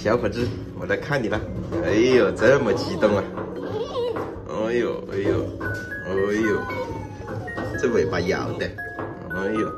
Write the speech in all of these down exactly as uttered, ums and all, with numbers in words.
小伙子，我来看你了。哎呦，这么激动啊！哎呦，哎呦，哎呦，这尾巴摇的，哎呦。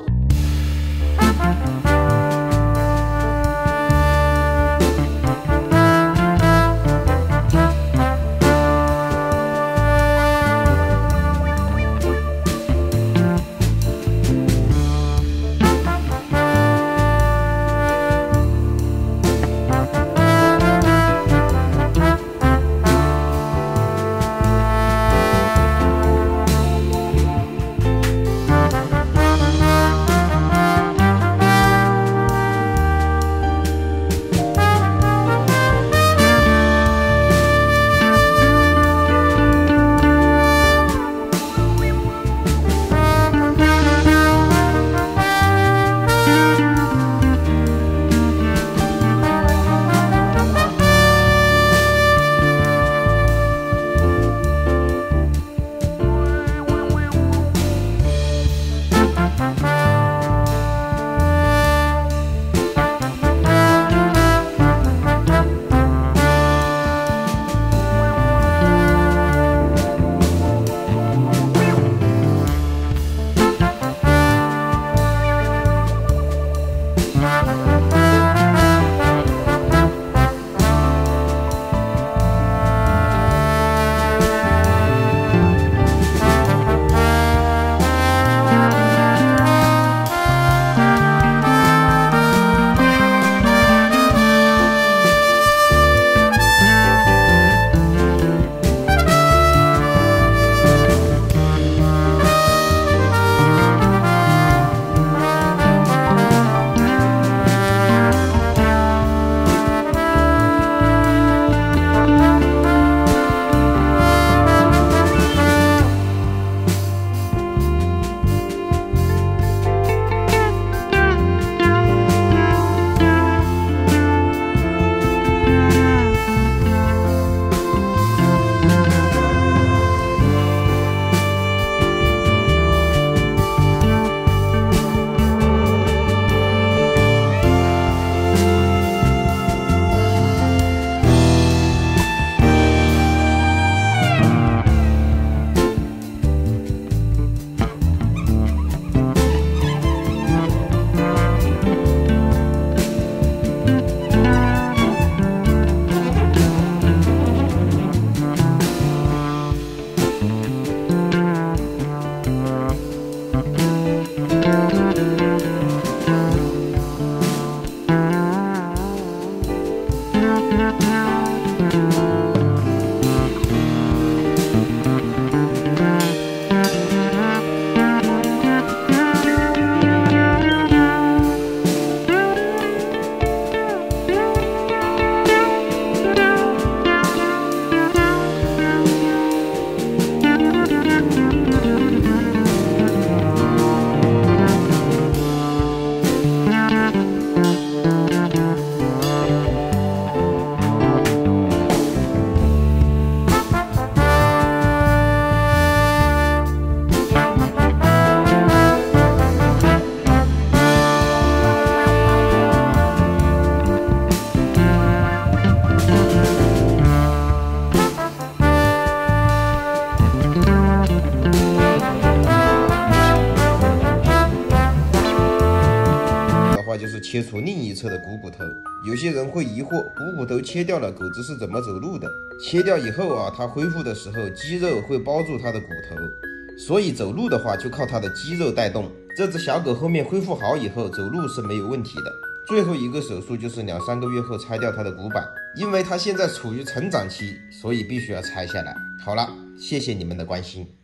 就是切除另一侧的股骨头。有些人会疑惑，股骨头切掉了，狗子是怎么走路的？切掉以后啊，它恢复的时候，肌肉会包住它的骨头，所以走路的话就靠它的肌肉带动。这只小狗后面恢复好以后，走路是没有问题的。最后一个手术就是两三个月后拆掉它的骨板，因为它现在处于成长期，所以必须要拆下来。好了，谢谢你们的关心。